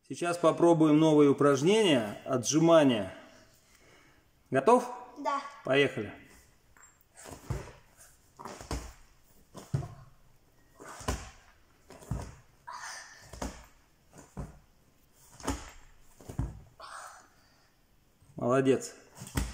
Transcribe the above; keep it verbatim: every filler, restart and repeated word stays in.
Сейчас попробуем новые упражнения, отжимания. Готов? Да. Поехали. Молодец.